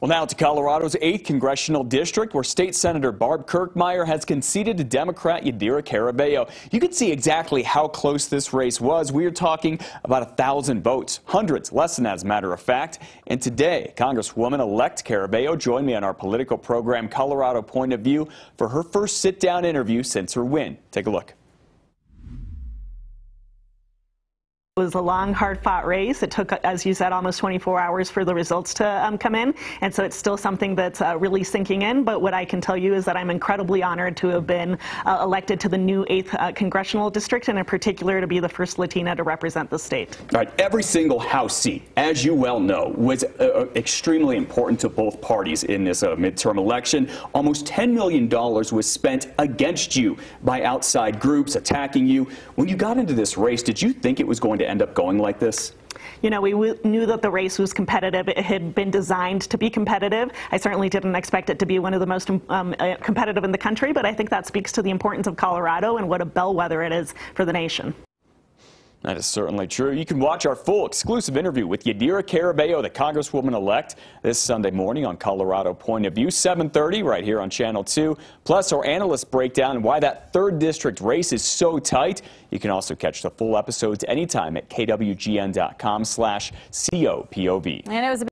Well, now to Colorado's 8th Congressional District, where State Senator Barb Kirkmeyer has conceded to Democrat Yadira Caraveo. You can see exactly how close this race was. We are talking about 1,000 votes, hundreds less than that, as a matter of fact. And today, Congresswoman-elect Caraveo joined me on our political program, Colorado Point of View, for her first sit-down interview since her win. Take a look. It was a long, hard-fought race. It took, as you said, almost 24 hours for the results to come in, and so it's still something that's really sinking in. But what I can tell you is that I'm incredibly honored to have been elected to the new 8th Congressional District, and in particular to be the first Latina to represent the state. All right, every single House seat, as you well know, was extremely important to both parties in this midterm election. Almost $10 million was spent against you by outside groups attacking you. When you got into this race, did you think it was going to end up going like this? You know, we knew that the race was competitive. It had been designed to be competitive. I certainly didn't expect it to be one of the most competitive in the country, but I think that speaks to the importance of Colorado and what a bellwether it is for the nation. That is certainly true. You can watch our full exclusive interview with Yadira Caraveo, the Congresswoman-elect, this Sunday morning on Colorado Point of View, 7:30 right here on Channel 2. Plus, our analysts break down why that 3rd district race is so tight. You can also catch the full episodes anytime at kwgn.com/COPOV. And it was